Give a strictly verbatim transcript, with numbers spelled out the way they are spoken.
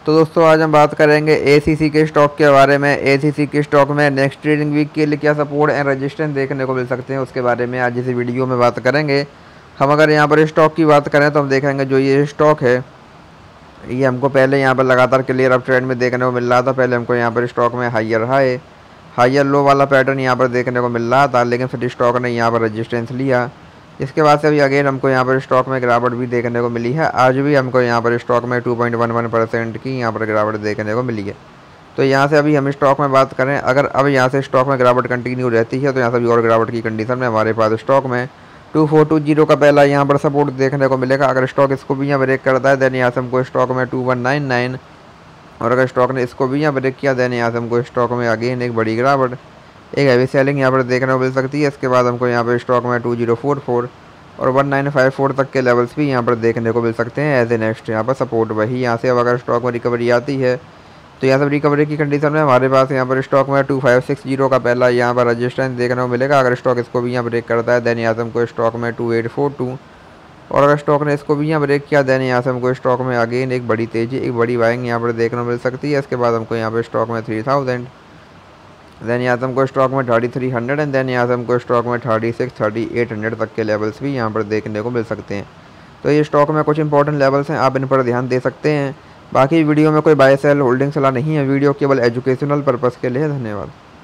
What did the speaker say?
तो दोस्तों आज हम बात करेंगे एसीसी के स्टॉक के बारे में। एसीसी के स्टॉक में नेक्स्ट ट्रेडिंग वीक के लिए क्या सपोर्ट एंड रेजिस्टेंस देखने को मिल सकते हैं उसके बारे में आज इस वीडियो में बात करेंगे। हम अगर यहाँ पर स्टॉक की बात करें तो हम देखेंगे जो ये स्टॉक है ये हमको पहले यहाँ पर लगातार क्लियर अप ट्रेंड में देखने को मिल रहा था। पहले हमको यहाँ पर स्टॉक में हाइयर हाई हाइयर लो वाला पैटर्न यहाँ पर देखने को मिल रहा था, लेकिन फिर स्टॉक ने यहाँ पर रेजिस्टेंस लिया। इसके बाद से अभी अगेन हमको यहाँ पर स्टॉक में गिरावट भी देखने को मिली है। आज भी हमको यहाँ पर स्टॉक में two point one one percent की यहाँ पर गिरावट देखने को मिली है। तो यहाँ से अभी हम स्टॉक में बात करें, अगर अब यहाँ से स्टॉक में गिरावट कंटिन्यू रहती है तो यहाँ से भी और गिरावट की कंडीशन में हमारे पास स्टॉक में टू फोर टू जीरो का पहला यहाँ पर सपोर्ट देखने को मिलेगा। अगर स्टॉक इसको भी यहाँ ब्रेक करता है देन यहाँ से हमको स्टॉक में टू वन नाइन नाइन, और अगर स्टॉक ने इसको भी यहाँ ब्रेक किया देन यहाँ से हमको स्टॉक में अगेन एक बड़ी गिरावट, एक हैवी सेलिंग यहाँ पर देखने को मिल सकती है। इसके बाद हमको यहाँ पर स्टॉक में टू जीरो फोर फोर और वन नाइन फाइव फोर तक के लेवल्स भी यहाँ पर देखने को मिल सकते हैं एज ए नेक्स्ट यहाँ पर सपोर्ट। वही यहाँ से अब अगर स्टॉक में रिकवरी आती है तो यहाँ से रिकवरी की कंडीशन में हमारे पास यहाँ पर स्टॉक में टू फाइव सिक्स जीरो का पहला यहाँ पर रजिस्टेंस देखने को मिलेगा। अगर स्टॉक इसको भी यहाँ ब्रेक करता है देन यहाँ से हमको स्टॉक में टू एट फोर टू, और अगर स्टॉक ने इसको भी यहाँ ब्रेक किया देन यहाँ से हमको स्टॉक में अगेन एक बड़ी तेज़ी एक बड़ी बाइंग यहाँ पर देखने को मिल सकती है। इसके बाद हमको यहाँ पर स्टॉक में थ्री थाउजेंड देन यहाँ से हमको स्टॉक में thirty three hundred and then यहाँ से हमको स्टॉक में thirty six thirty eight hundred तक के लेवल्स भी यहाँ पर देखने को मिल सकते हैं। तो ये स्टॉक में कुछ इंपॉर्टेंट लेवल्स हैं, आप इन पर ध्यान दे सकते हैं। बाकी वीडियो में कोई बाय सेल होल्डिंग सलाह नहीं है, वीडियो केवल एजुकेशनल पर्पज़ के लिए। धन्यवाद।